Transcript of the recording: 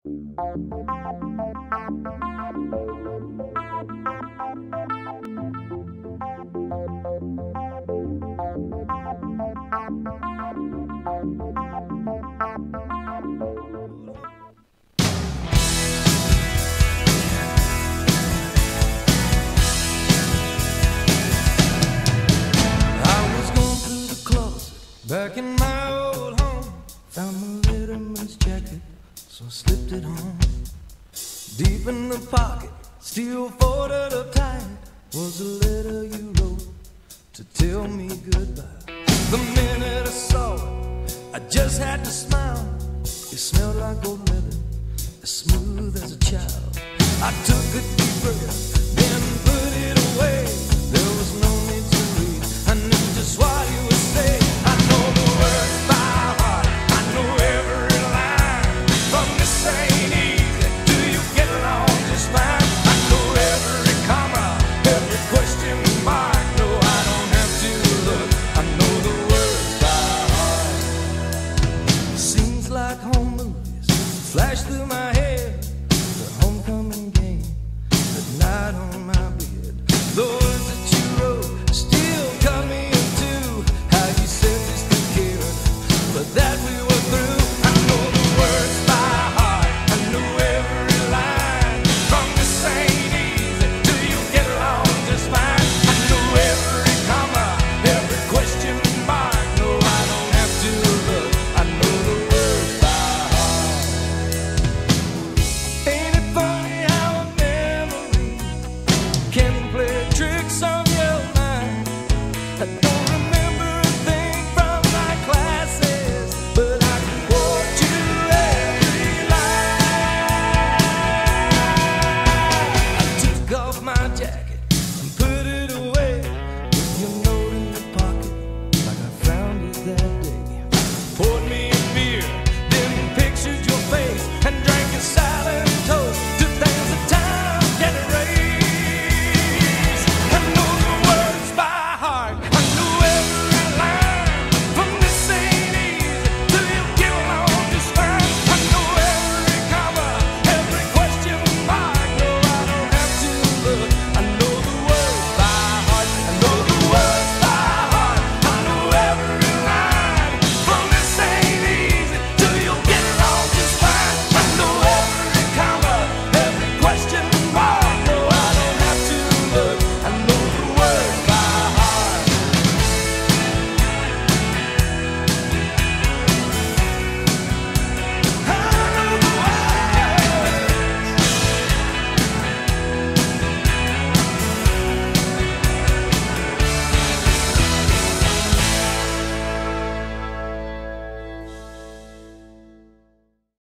Back in my old home, found my letterman's jacket, so I slipped it home. Deep in the pocket, still folded up tight, was a letter you wrote to tell me goodbye. The minute I saw it, I just had to smile. It smelled like old leather, as smooth as a child. I took a deep breath, then put it away. There was no need to read, I knew just what you would say. Flash through my